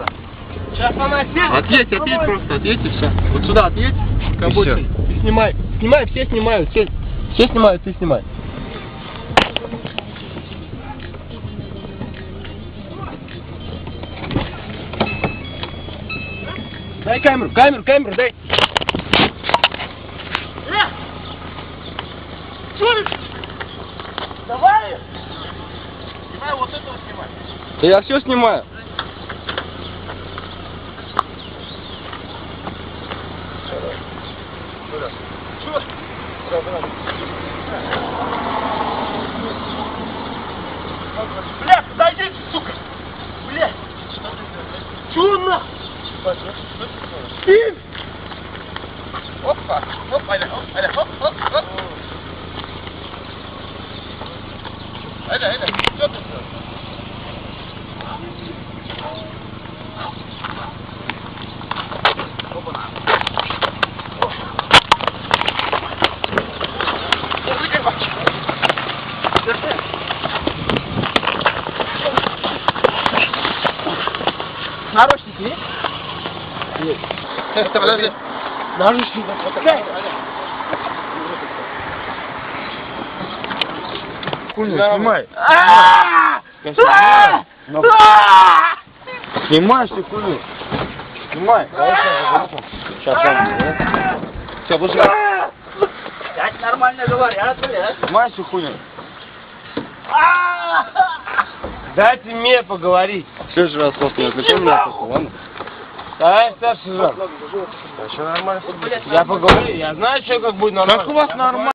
Сейчас она Отъедь просто, отъедь и все. Вот сюда отъедь, как будто. Снимай, снимай, все снимают, все снимают, ты снимай. Дай камеру, дай. Давай! Снимай вот этого, снимай. Да я все снимаю. Бля, подожди, сука! Бля! Чё нахуй? Ты? Опа, оп, Аля, оп, оп, оп. Аля, что ты делаешь? Наручники есть? Нет. Подожди. Наручники. Хуйню снимай. Снимай всю хуйню. Снимай. Сейчас. Все, пускай. Как нормально говорят, блядь. Снимай всю хуйню. Дайте мне поговорить. Следующий раз просто не отвлекай меня, ладно? Давай, старший сержант. Все нормально. Я поговорю, я знаю, что как будет нормально. Как у вас нормально?